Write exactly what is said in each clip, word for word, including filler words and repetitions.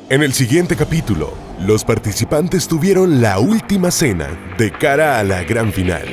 En el siguiente capítulo, los participantes tuvieron la última cena de cara a la gran final.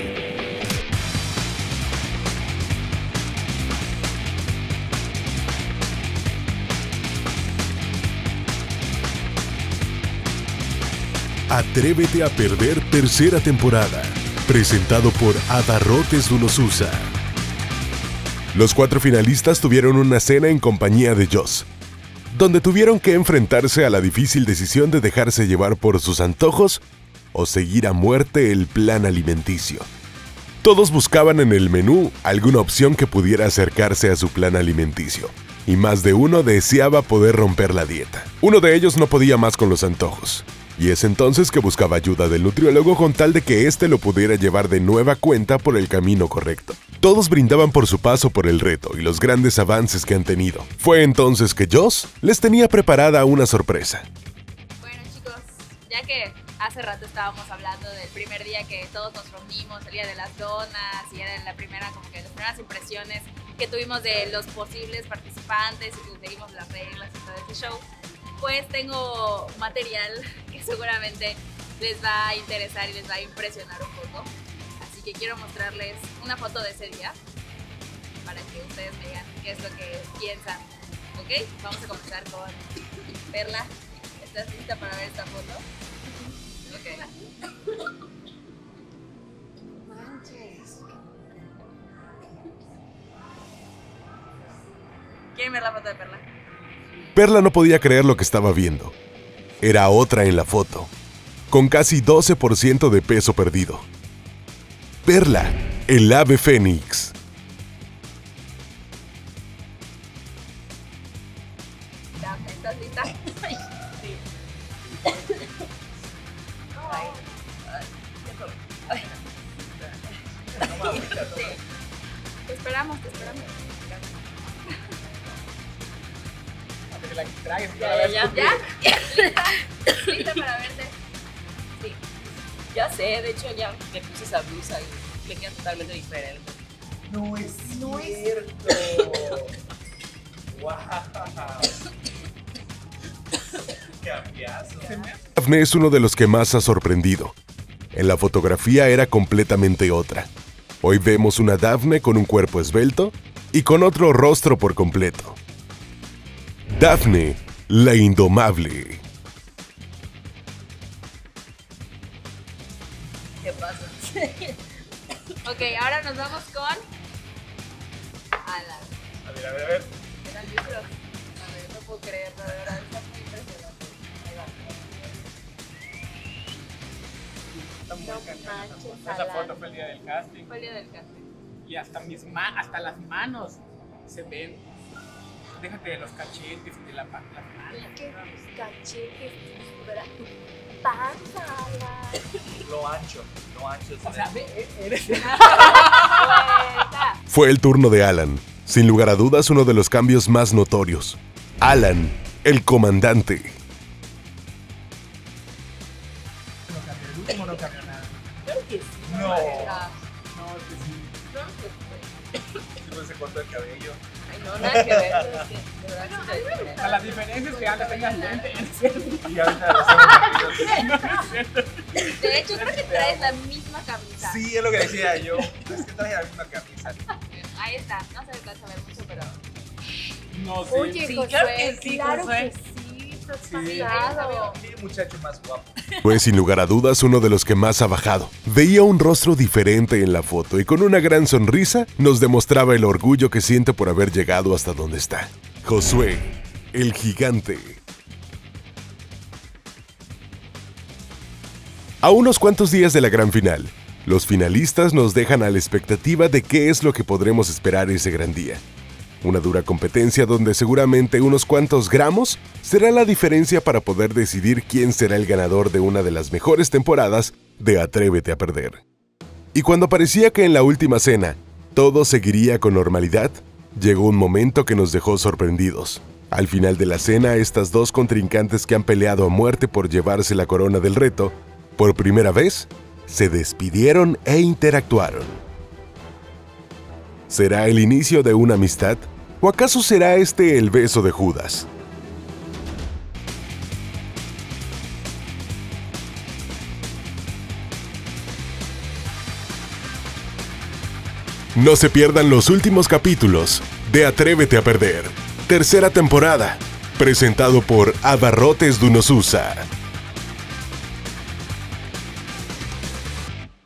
Atrévete a perder tercera temporada, presentado por Abarrotes Unosusa. Los cuatro finalistas tuvieron una cena en compañía de Joss, donde tuvieron que enfrentarse a la difícil decisión de dejarse llevar por sus antojos o seguir a muerte el plan alimenticio. Todos buscaban en el menú alguna opción que pudiera acercarse a su plan alimenticio, y más de uno deseaba poder romper la dieta. Uno de ellos no podía más con los antojos, y es entonces que buscaba ayuda del nutriólogo con tal de que éste lo pudiera llevar de nueva cuenta por el camino correcto. Todos brindaban por su paso por el reto y los grandes avances que han tenido. Fue entonces que Joss les tenía preparada una sorpresa. Bueno, chicos, ya que hace rato estábamos hablando del primer día que todos nos reunimos, el día de las donas, y era la primera, como que las primeras impresiones que tuvimos de los posibles participantes y que seguimos las reglas y todo este show, pues tengo material que seguramente les va a interesar y les va a impresionar un poco. Así que quiero mostrarles una foto de ese día para que ustedes me digan qué es lo que piensan. ¿Ok? Vamos a comenzar con Perla. ¿Estás lista para ver esta foto? Ok. ¿Quieren ver la foto de Perla? Perla no podía creer lo que estaba viendo. Era otra en la foto, con casi doce por ciento de peso perdido. Perla, el ave fénix. ¿Estás lista? Sí. Ay. Ay. Sí. Te esperamos, te esperamos. Ya, ya, ya. ¿Lista? ¿Lista para verte? Sí. Ya sé, de hecho ya me puse esa blusa y me queda totalmente diferente. No es No es- cierto. Wow. Qué cambiazo. Daphne es uno de los que más ha sorprendido. En la fotografía era completamente otra. Hoy vemos una Daphne con un cuerpo esbelto y con otro rostro por completo. Daphne, la indomable. ¿Qué pasa? Ok, ahora nos vamos con Alan. A ver, a ver, a ver. ¿Eran libros? A ver, no puedo creerlo, de verdad, está muy impresionante. Ahí va. Está muy No cañón. manches, Esa Alan. foto fue el día del casting. Fue el día del casting. Y hasta mis ma hasta las manos se ven. Déjate de los cachetes y de la, pa- las manos. Que tus cachetes, tus brazos, panza, Alan. Lo ancho, lo ancho. O sea, ve, eres... Vuelta. Fue el turno de Alan. Sin lugar a dudas, uno de los cambios más notorios. Alan, el comandante. No cambió, el último no cambió nada. Creo que sí. No. Ah, No, es que sí. Creo que sí. Siempre se cortó el cabello. Ay, no, nada que ver. pero es que, de verdad, sí está diferente. O sea, la diferencia es que antes tenías lente en serio. Y ahorita los ojos perdidos. De hecho, creo que traes la misma camisa. Sí, es lo que decía yo. Es que traje la misma camisa. Ahí está, no se alcanza a ver mucho, pero... No, sí. Oye, Sí, Josué, claro que sí, claro Josué. que sí, estás Sí. pasado. Qué muchacho más guapo. Fue sin lugar a dudas uno de los que más ha bajado. Veía un rostro diferente en la foto y con una gran sonrisa nos demostraba el orgullo que siente por haber llegado hasta donde está. Josué, el gigante. A unos cuantos días de la gran final, los finalistas nos dejan a la expectativa de qué es lo que podremos esperar ese gran día. Una dura competencia donde seguramente unos cuantos gramos será la diferencia para poder decidir quién será el ganador de una de las mejores temporadas de Atrévete a Perder. Y cuando parecía que en la última cena todo seguiría con normalidad, llegó un momento que nos dejó sorprendidos. Al final de la cena, estas dos contrincantes que han peleado a muerte por llevarse la corona del reto, por primera vez, se despidieron e interactuaron. ¿Será el inicio de una amistad? ¿O acaso será este el beso de Judas? No se pierdan los últimos capítulos de Atrévete a Perder, tercera temporada, presentado por Abarrotes do Nos Usa.